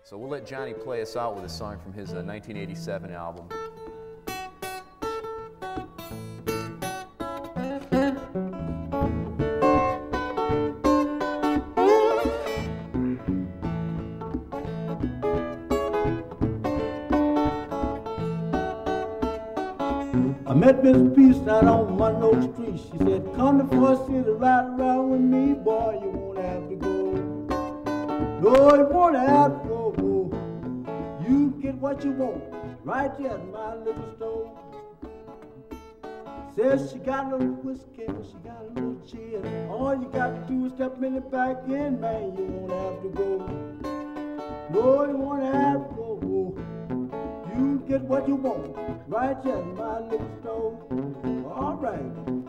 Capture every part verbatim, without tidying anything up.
So we'll let Johnny play us out with a song from his uh, nineteen eighty-seven album. I met Miss Peace out on Monroe Street. She said, come to Forest City, ride around with me, boy, you won't have to go. No, you won't have to go. You get what you want right here at my little store. Says she got a little whiskey, she got a little gin. All you got to do is step in the back end, man, you won't have to go. No, you won't have to go. You get what you want right here in my little store. All right.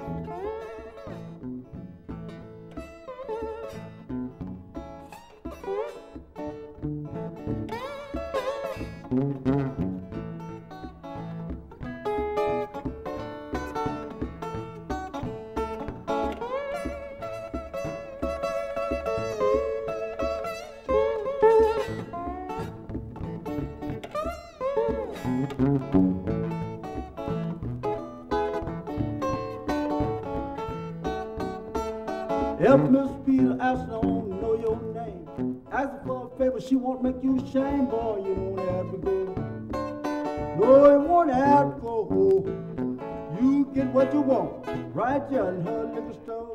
If Miss Peter asks her to know your name, ask her for a favor, she won't make you ashamed, boy, you won't have to go. No, you won't have to go. You get what you want right here in her liquor store.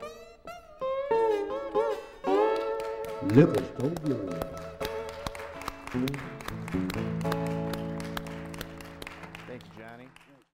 Liquor store blues.